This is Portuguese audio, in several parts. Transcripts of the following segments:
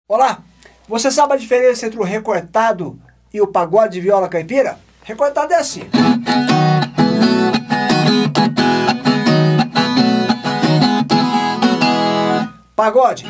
Olá, você sabe a diferença entre o recortado e o pagode de viola caipira? Recortado é assim. Pagode.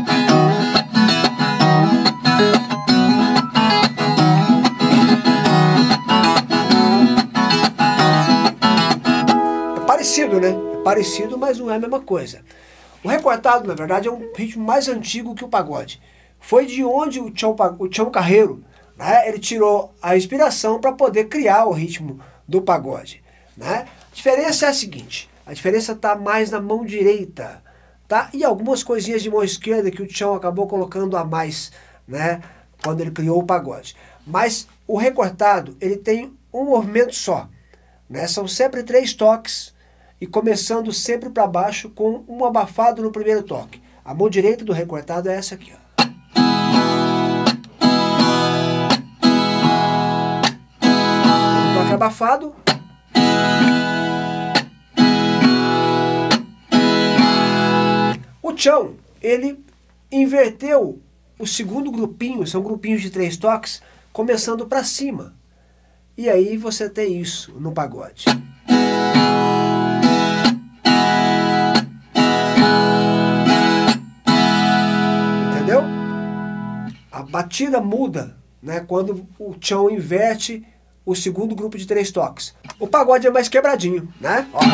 É parecido, né? É parecido, mas não é a mesma coisa. O recortado, na verdade, é um ritmo mais antigo que o pagode. Foi de onde o Tião Carreiro, né, ele tirou a inspiração para poder criar o ritmo do pagode. Né? A diferença é a seguinte, a diferença está mais na mão direita, tá? E algumas coisinhas de mão esquerda que o Tião acabou colocando a mais, né, quando ele criou o pagode. Mas o recortado, ele tem um movimento só, né? São sempre 3 toques, e começando sempre para baixo com um abafado no primeiro toque. A mão direita do recortado é essa aqui, ó. Um toque abafado. O Tião, ele inverteu o segundo grupinho, são grupinhos de 3 toques, começando para cima. E aí você tem isso no pagode. A batida muda, né, quando o Tião inverte o segundo grupo de 3 toques. O pagode é mais quebradinho, né? Ó.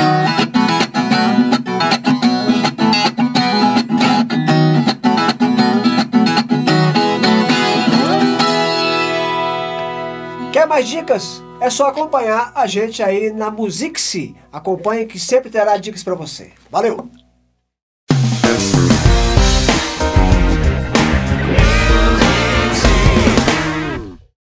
Quer mais dicas? É só acompanhar a gente aí na Musicse. Acompanhe que sempre terá dicas para você. Valeu!